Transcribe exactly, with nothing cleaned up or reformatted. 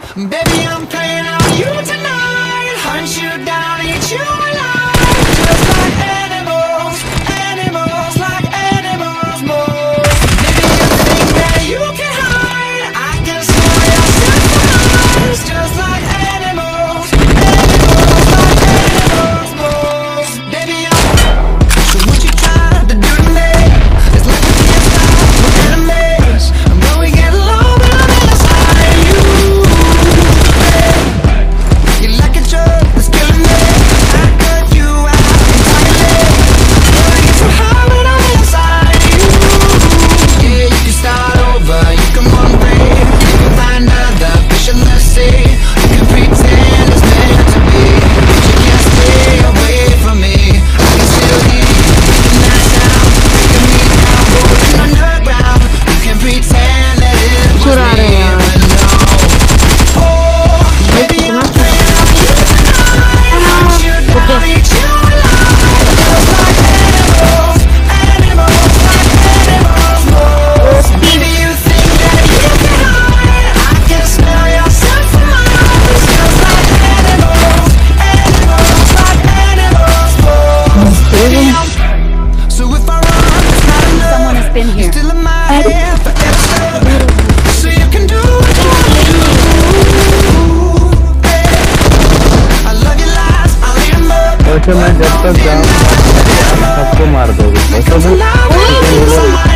Baby, I'm playing on you tonight. Hunt you down, eat you alive. Just like animals, animals, like animals more. Maybe you think that you can hide. I can smell your surprise. Just like animals, animals, like animals more. Baby, I'm so what you trying to do to me? It's like we can't stop, we're enemies. And when we get low, we're on the other side of you. You're like a drug that's killing me. I cut you out entirely. When I get so high, when I'm inside you. Yeah, you can start over, you can run free. You can find other fish in the sea. You can pretend it's meant to be, but you can't stay away from me. I can still hear you making that sound, making me down, rolling underground. You can pretend that it was चुरा रहे me, हैं यार। but no. Oh, baby, I'm playing on you tonight. Hunt you down, eat you alive. Just like animals, animals, like animals more. Baby, you think that you can hide. I can smell yourself from miles. Just like animals, animals, like animals more. Baby, I'm so if I run, it's not enough. Someone has been here. You're still in my head, forever stuck. So you can do what you want to do. Hey, I love your lies, I'll eat 'em up. वैसे मैं जब तक जाऊँ सबको मार दोगे वैसे भी